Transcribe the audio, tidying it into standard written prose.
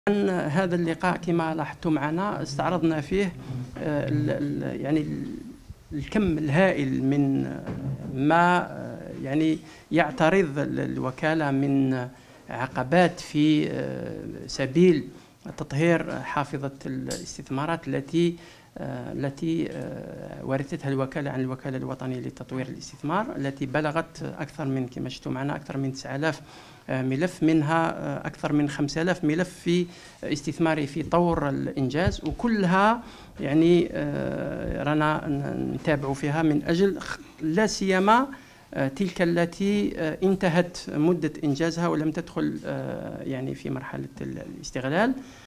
هذا اللقاء كما لاحظتم معنا استعرضنا فيه يعني الكم الهائل من ما يعني يعترض الوكالة من عقبات في سبيل تطهير حافظة الاستثمارات التي ورثتها الوكالة عن الوكالة الوطنية لتطوير الاستثمار، التي بلغت أكثر من كما شفتوا معنا أكثر من 9000 ملف، منها أكثر من 5000 ملف في استثماري في طور الإنجاز، وكلها يعني رانا نتابع فيها من أجل لا سيما تلك التي انتهت مدة إنجازها ولم تدخل يعني في مرحلة الاستغلال.